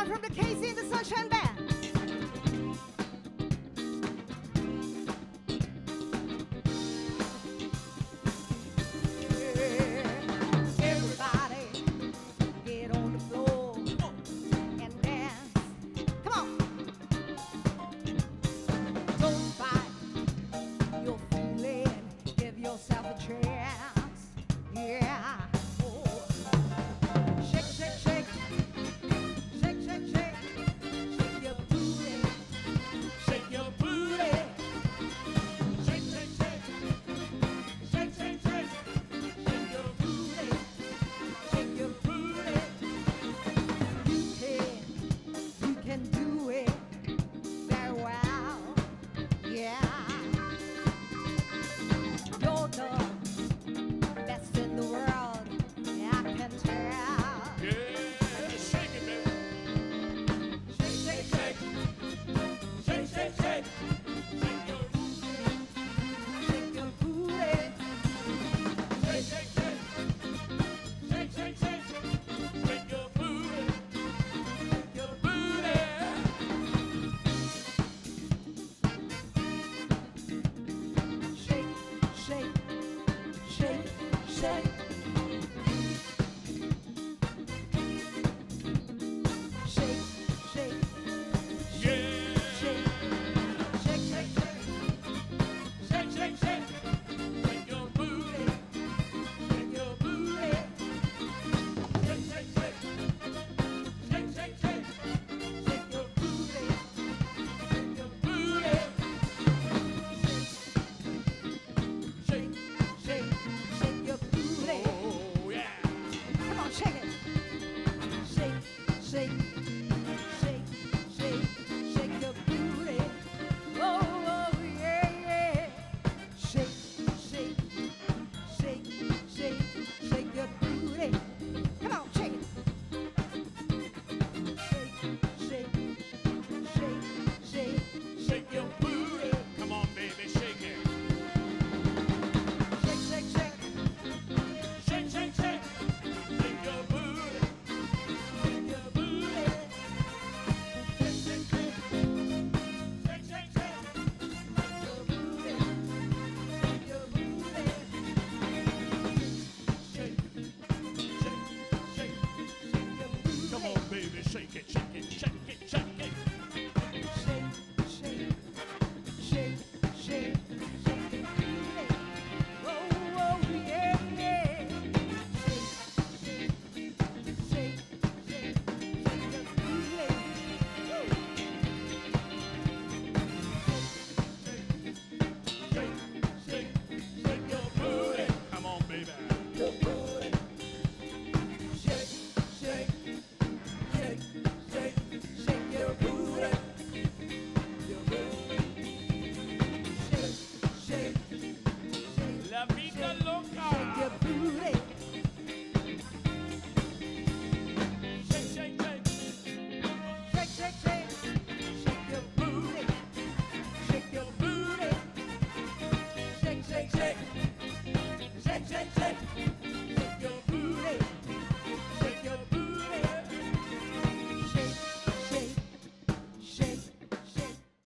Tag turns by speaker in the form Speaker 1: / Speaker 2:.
Speaker 1: from the Casey and the Sunshine Band. Everybody get on the floor and dance. Come on. Don't fight your feeling. Give yourself a chance. Yeah. Oh. Shake, shake, shake. Shake, shake, shake. Shake your booty. Shake your booty. Shake, shake, shake. Shake, shake, shake. Shake your booty. Shake your booty. You can do it very well. Yeah. You're the best in the world. Yeah, I can tell.
Speaker 2: Yeah, shake it, baby.
Speaker 1: Shake, shake, shake.
Speaker 2: Shake, shake, shake. Shake your
Speaker 1: Shake your booty.
Speaker 2: shake, shake, shake. Shake, shake, shake. Shake your booty. Your booty.
Speaker 1: Shake, shake, shake, shake.